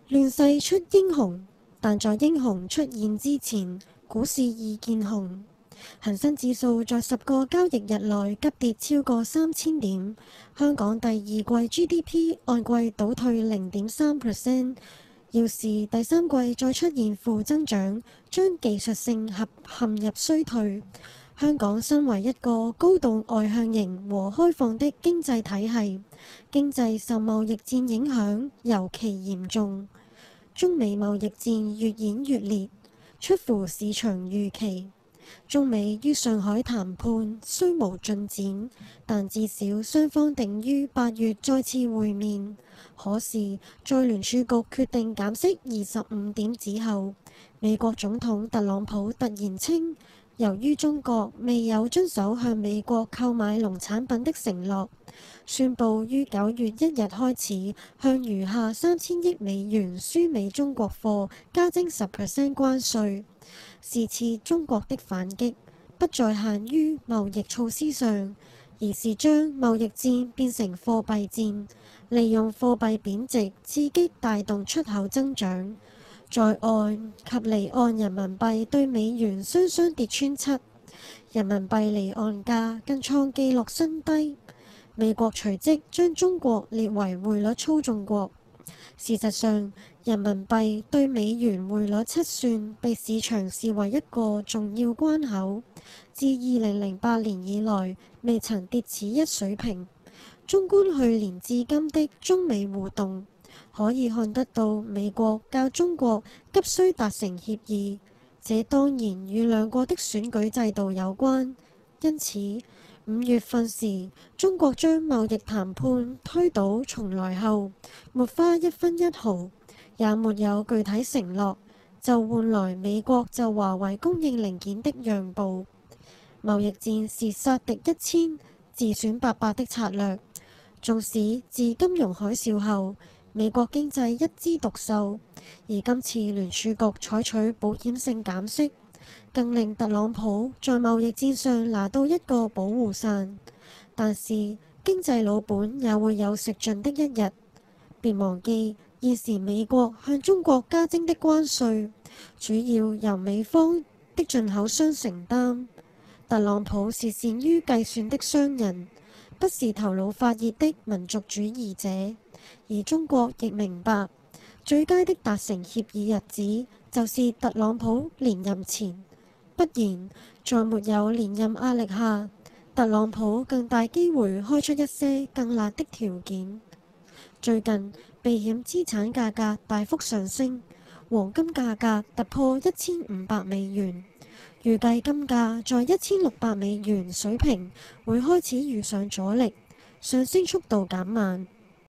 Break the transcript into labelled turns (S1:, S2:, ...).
S1: 亂世出英雄，但在英雄出現之前，股市已見紅。恒生指數在10個交易日內急跌超過3000點，香港第二季 GDP 按季倒退0.3%，要是第三季再出現負增長，將技術性陷入衰退。香港身為一個高度外向型和開放的經濟體系，經濟受貿易戰影響尤其嚴重。中美貿易戰越演越烈，出乎市場預期。中美於上海談判雖無進展，但至少雙方定於8月再次會面。可是，在聯儲局決定減息25點子後，美國總統特朗普突然稱，由於中國未有遵守向美國購買農產品的承諾，宣布於9月1日開始向餘下3000億美元輸美中國貨加徵10% 關稅。是次中國的反擊不再限於貿易措施上，而是將貿易戰變成貨幣戰，利用貨幣貶值刺激帶動出口增長。在岸及離岸人民幣對美元雙雙跌穿7，人民幣離岸價更創紀錄新低。美國隨即將中國列為匯率操縱國。事實上，人民幣對美元匯率測算被市場視為一個重要關口，自2008年以來未曾跌此一水平。縱觀去年至今的中美互動，可以看得到美國較中國急需達成協議，這當然與兩國的選舉制度有關。因此5月份時，中國將貿易談判推倒重來後，沒花一分一毫，也沒有具體承諾，就換來美國就華為供應零件的讓步。貿易戰是殺敵1000，自損800的策略。縱使自金融海嘯後，美國經濟一枝獨秀，而今次聯儲局採取保險性減息，更令特朗普在貿易戰上拿到一個保護傘。但是經濟老本也會有食盡的一日。別忘記現時美國向中國加徵的關稅，主要由美方的進口商承擔。特朗普是善於計算的商人，不是頭腦發熱的民族主義者。而中國亦明白，最佳的達成協議日子就是特朗普連任前，不然在沒有連任壓力下，特朗普更大機會開出一些更辣的條件。最近避險資產價格大幅上升，黃金價格突破1500美元，預計金價在1600美元水平會開始遇上阻力，上升速度減慢。